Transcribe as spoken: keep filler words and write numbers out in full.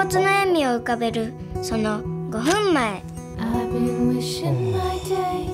骨の笑みを浮かべるそのごふんまえ。 I've been wishing my day